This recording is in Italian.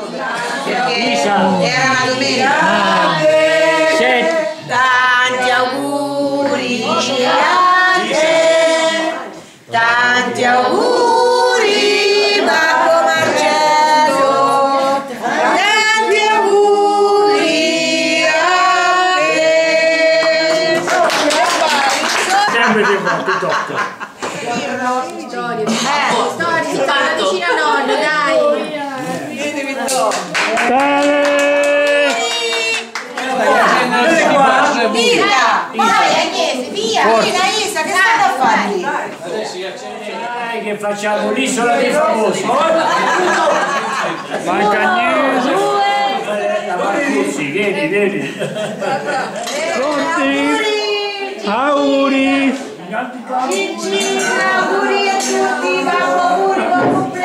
perché era una domenica. Tanti auguri a te, tanti auguri Babbo Marcello, tanti auguri a te. Sempre che va, ti tocca. Storie, si parla vicino a nonno, dai! Via! Vai Agnese, via! Via Isa, che state a fare lì? Dai che facciamo l'isola dei famosi. Manca Agnese. Marcuzzi, vieni. Pronti? Auguri! Auguri a tutti, auguri, buon compleanno!